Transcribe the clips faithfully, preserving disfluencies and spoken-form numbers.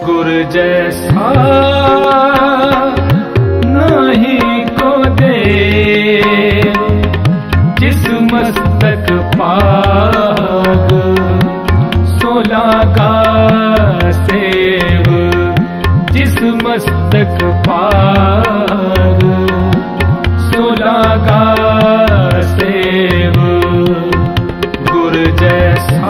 गुर जैसा नहीं को दे, जिस मस्तक पाग सोला का सेव, जिस मस्तक पाग सोला का सेव। गुर जैसा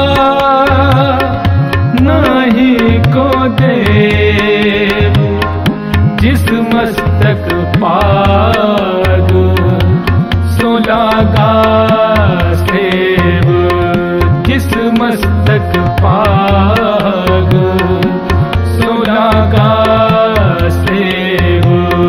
नहीं को देव, जिस मस्तक पाग सोला का सेव, जिस मस्तक पाग सोला का सेव।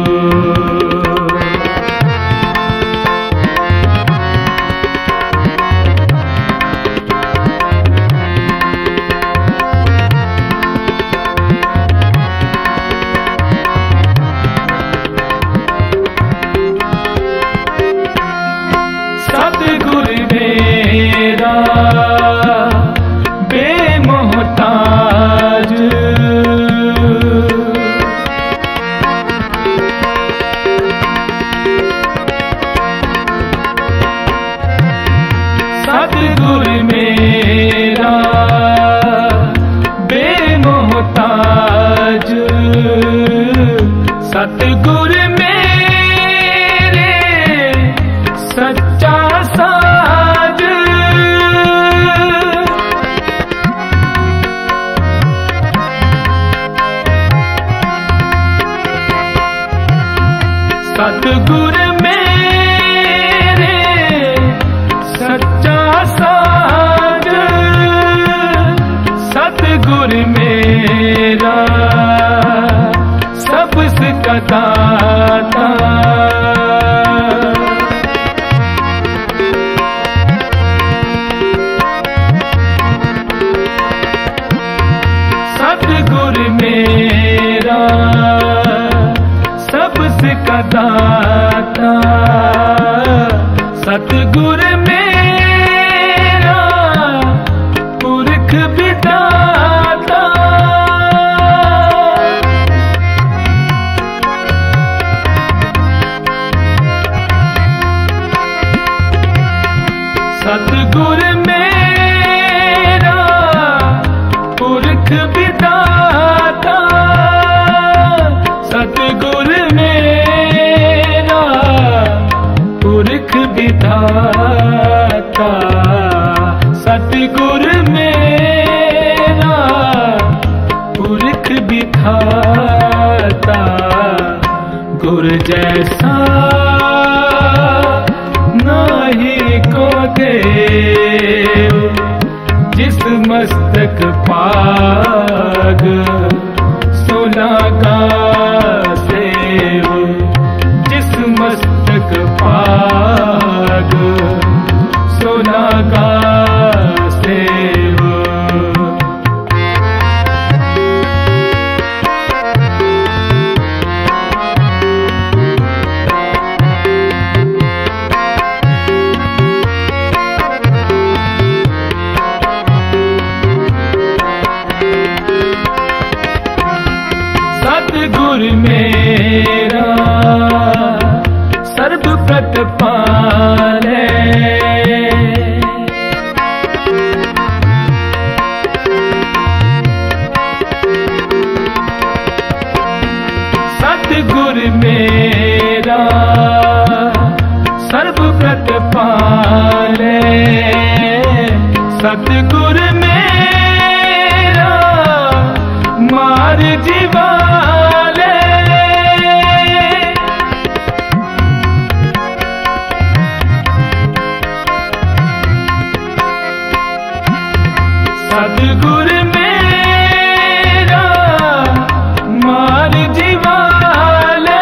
सतगुर मेरा बेमोहताज, सतगुर मेरा बेमोहताज, सतगुर मेरे सच्चा साज। सतगुर मेरे सच्चा साज, सतगुर मेरा सबसे दाता। सतगुर मेरा सबसे दाता, सतगुर मेरा पुरख विधाता। सतगुर मेरा पुरख विधाता, सतगुर मेरा पुरख विधाता, सतगुर मेरा पुरख विधाता। गुर जैसा नहीं को देव, जिस मस्तक पाग सोला का सेव, जिस मस्तक पाग सोला का सेव। सतगुर मेरा सर्व प्रतिपाले, सतगुर मेरा सर्व प्रतिपाले, सतगुर मेरा मार जीवाले। सतगुर मेरा मार जीवाले,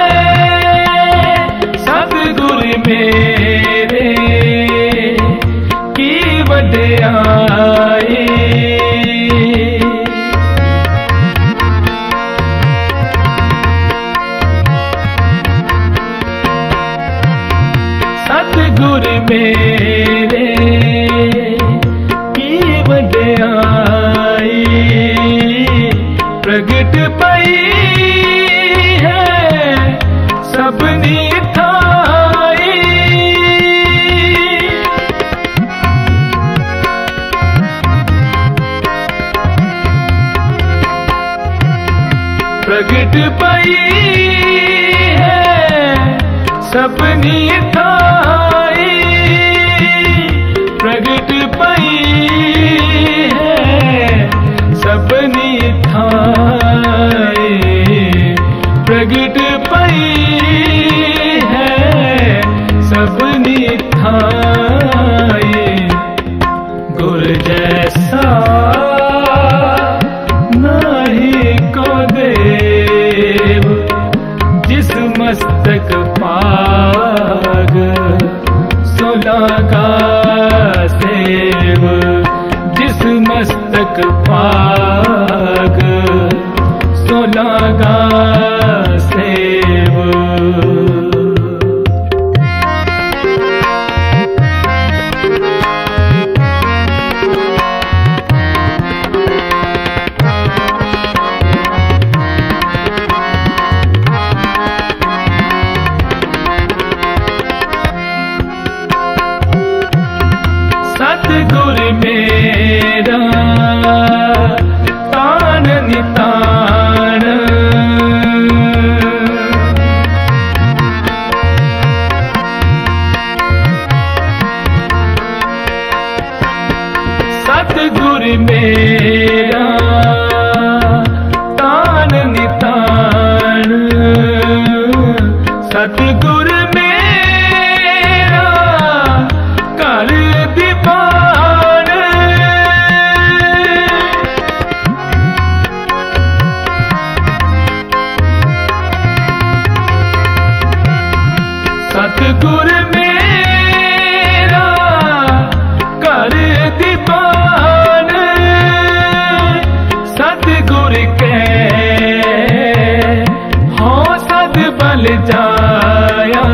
सतगुर मेरे की वड्याई। सतगुर मेरे की वड्याई प्रगट प्रगट पई है सपनी थाई, प्रगट पई है सपनी थाई, प्रगट पई है सपनी थाई। गुर जैसा नहीं को देव, जिस मस्तक पाग सुलागा सेव, जिस मस्तक पाग सुलागा सेव। सतगुर मेरा तान नितान, सतगुर मेरा तान नितान, सतगुर मेरा कर दीवान, सतगुर मेरा कर दीवान, सतगुर के हो सद बल जाया,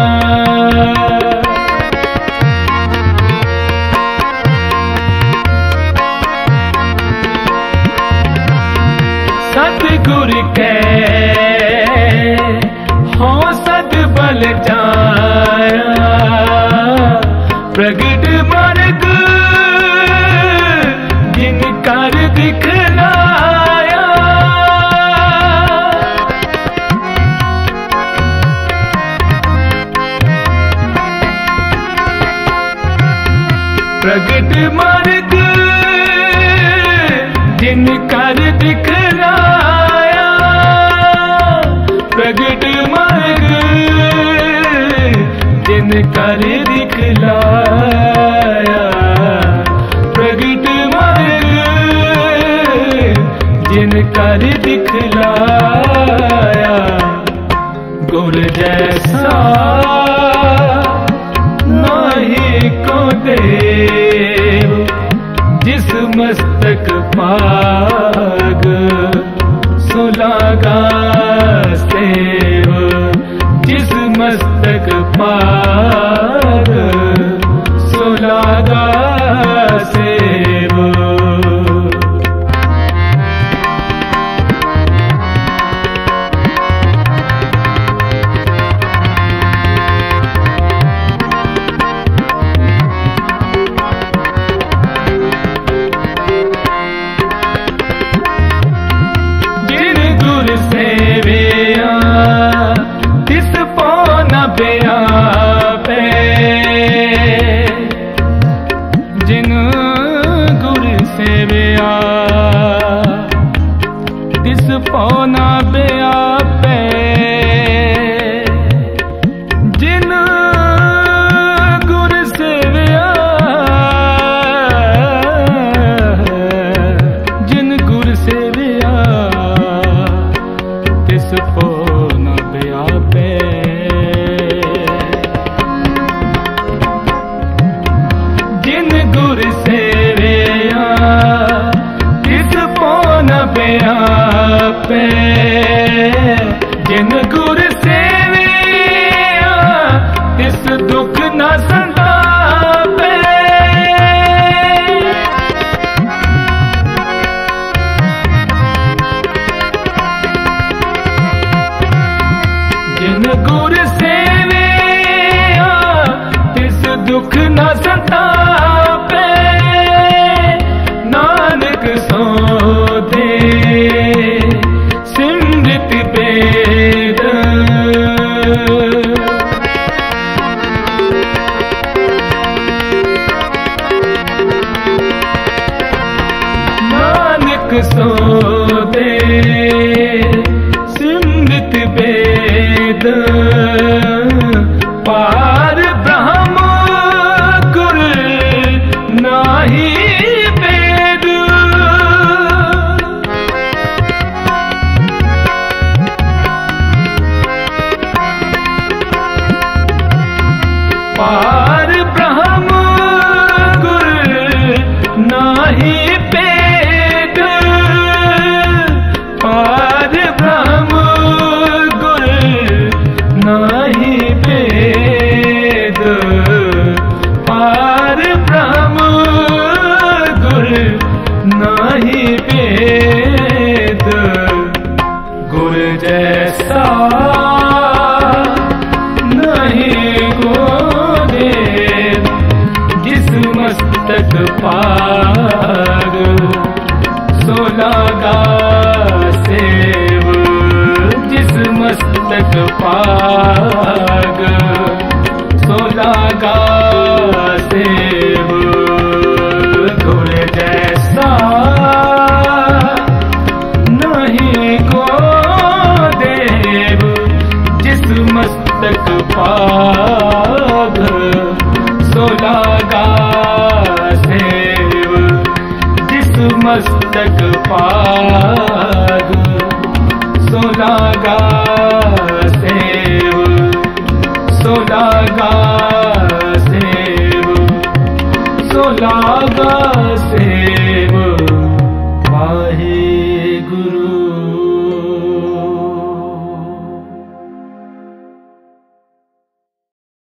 सतगुर के हो सद बल जाया, प्रगट मार्ग जिन कर दिखलाया, प्रगट मार्ग जिन कर दिखलाया, प्रगट मार्ग जिन कर दिखलाया, प्रगट मार्ग जिन कर दिखलाया। गुर जैसा नहीं को देव, जिस मस्तक पाग सुलागा सेव, जिस मस्तक पाग सुलागा सेव। जिन गुर सेविया तिस पौन बेया पे, जिन गुर सेविया तिस पौन बेया पे, जिन गुर सेविया, जिन गुर सेविया तिस पौन बेया पे, जिन गुर सेविया तिस पौन बेया पे, सो दे सिमृत वेद पार ब्रह्म गुर नाही वेद। पार ब्रह्म गुर नाही वेद पार ब्रह्म गुर नाही वेद पार ब्रह्म गुर नाही वेद। गुर जैसा नहीं गोदे जिस मस्तक पाग सो लागा सेव जिस मस्तक पाग सो लागा सेव। गुर जैसा नहीं को देव जिस मस्तक पाग सो लागा सेव जिस मस्तक पाग सो लागा सेव सो लागा सेव सो लागा